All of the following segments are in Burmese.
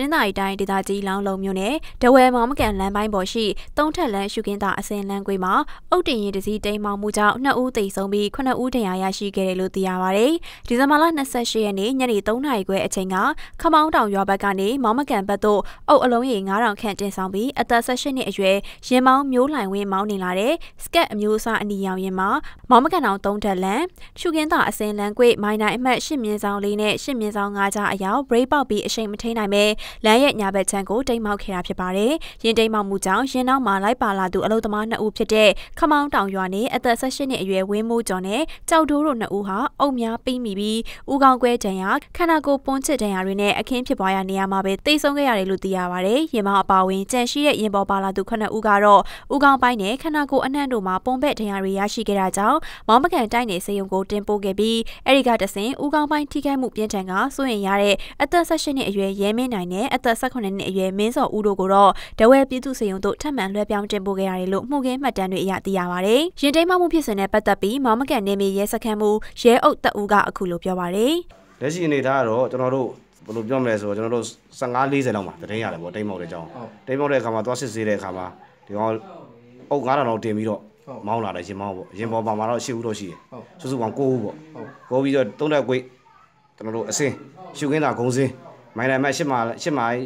တင်းသားတိုင်းဒေသကြီးလောင်းလုံးမြို့နယ်တဝဲမောင်မကန်လမ်းပိုင်းပေါ်ရှိသုံးထက်လမ်းရှုခင်းသားအစင်လမ်းကွေးမှာအုတ်တင်ရင်တစည်းတိမ်မောင်မှုကြောင့်2ဦးသေဆုံးပြီး9ဦးဒဏ်ရာရရှိခဲ့တယ်လို့သိရပါတယ်။ဒီဇင်ဘာလ28ရက်နေ့ညနေ3နာရီခွဲအချိန်ကခမောင်းတောင်ရွာဘက်ကနေမောင်မကန်ဘက်သို့အုတ်အလုံးရေ9000ခန့်တင်ဆောင်ပြီးအသက်18နှစ်အရွယ်ရင်မောင်းမျိုးလှိုင်ဝင်းမောင်းနေလာတဲ့စကတ်အမျိုးအစားအနီရောင်ရင်မှာမောင်မကန်တောင်သုံးထက်လမ်းရှုခင်းသားအစင်လမ်းကွေးမိုင်းနိုင်အမှတ်8မြင်းဆောင်လေးနဲ့8မြင်းဆောင်5ကြားအရောက်ဘရိတ်ပေါက်ပြီးအရှိန်မထိန်နိုင်ပဲလမ်းရဲ့ညာဘက်ခြမ်းကိုတိမ်မောက်ခဲ့တာဖြစ်ပါတယ်။ရင်တိမ်မောက်မှုကြောင့်ရင်နောက်မှာလိုက်ပါလာသူအလုပ်သမား2ဦးဖြစ်တဲ့ခမောင်းတောင်ရွာနဲ့အသက်18နှစ်အရွယ်ဝင်းမိုးကျော်နဲ့ကြောက်တိုးတို့2ဦးဟာအုပ်များပြီးမိပြီးဦးခေါင်းကွဲဒဏ်ရာခန္ဓာကိုယ်ပွန်းချစ်ဒဏ်ရာတွေနဲ့အခင်းဖြစ်ပွားရာနေရာမှာပဲတိတ်ဆုံးခဲ့ရတယ်လို့သိရပါတယ်။ရင်မောက်အပါဝင်ကြန့်ရှိတဲ့ရင်ပေါ်ပါလာသူ9ဦးကတော့ဦးခေါင်းပိုင်းနဲ့ခန္ဓာကိုယ်အနှံ့တို့မှာပုံပဲ့ဒဏ်ရာတွေရရှိခဲ့တာကြောင့်မောင်မကန်တိုင်းနယ်စေယုံကိုတင်ပို့ခဲ့ပြီးအဲဒီကတဆင့်ဦးခေါင်းပိုင်းထိခိုက်မှုပြင်းထန်ကစိုးရင်ရတဲ့အသက်18နှစ်အရွယ်ရဲမင်းနိုင်နဲ့အသက်18နှစ်အရွယ်မင်းစော်ဦးတို့ကိုတော့ဒဝဲပြည်သူ့စေယုံတို့ထပ်မံလွှဲပြောင်းတင်ပို့ခဲ့ရတယ်လို့မှုခင်းမှတ်တမ်းတွေအရသိရပါတယ်။ရင်တိမ်မောက်မှုဖြစ်စဉ်နဲ့ပတ်သက်ပြီးမောင်မကန်နေမြေရဲစခန်းမှုရဲအုပ်တပ်ဦးကအခုလိုပြောပါတယ်။လက်ရှိအနေထားကတော့ကျွန်တော်တို့ဘယ်လိုပြောမလဲဆိုတော့ကျွန်တော်တို့15-40လောက်မှာတရင်ရတယ်ပေါ့တိမ်မောက်တဲ့အကြောင်းတိမ်မောက်တဲ့အခါမှာသွားစစ်ဆေးတဲ့အခါမှာဒီကောင်အုပ်9000လောက်တင်ပြီးတော့မောင်းလာတယ်ရင်မောင်းပေါ့ရင်ပေါ်ပါမှာတော့10ဦးတော့ရှိတယ်စုစုပေါင်း9ဦးပေါ့9ပြီးတော့သုံးတဲ့ကွေးကျွန်တော်တို့အစင်းရှုခင်းတာဂုံစင်းမိုင်းနိုင်မဲ့8မိုင်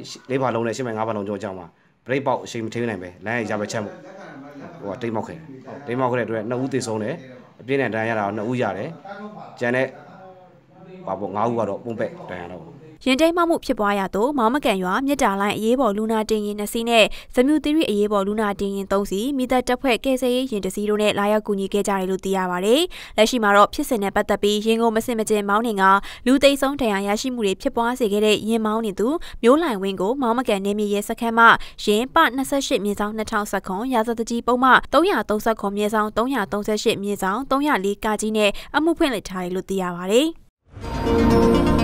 4ပါလုံးနဲ့8မိုင်5ပါလုံးကျော်ကြောင်းမှာဘရိတ်ပေါက်အချိန်မထိနိုင်ပဲလမ်းရရပဲချက်မှုဟိုတိမ်မောက်ခဲ့တဲ့အတွက်2ဦးသေဆုံးတယ်အပြင်းနဲ့ဒဏ်ရာရတာ2ဦးရတယ်ကျန်တဲ့ပါပေါ့5ဦးကတော့ပုံပဲ့ဒဏ်ရာတော့ရင်တိမ်မောက်မှုဖြစ်ပွားရသို့မောင်မကန်ရွာမြစ်တာလိုင်းအရေးပေါ်လူနာတင်ရင်2စီးနဲ့ဇမြူသီရိအရေးပေါ်လူနာတင်ရင်3စီးမိသက်တပ်ဖွဲ့ကယ်ဆယ်ရေးရင်2စီးတို့နဲ့လာရောက်ကူညီခဲ့ကြတယ်လို့သိရပါတယ်။လက်ရှိမှာတော့ဖြစ်စဉ်နဲ့ပတ်သက်ပြီးရင်ကိုမစင်မကျင်မောင်းနေကလူသိမ်းဆုံးဒဏ်ရာရရှိမှုတွေဖြစ်ပွားစေခဲ့တဲ့ရင်မောင်းနေသူမျိုးလှိုင်ဝင်းကိုမောင်မကန်နေမြေရဲစခန်းမှရင်ပ28မြင်းဆောင်2019ရာဇသကြီးပုံမှ339မြင်းဆောင်338မြင်းဆောင်304ကကြီးနဲ့အမှုဖွင့်လှစ်ထားတယ်လို့သိရပါတယ်။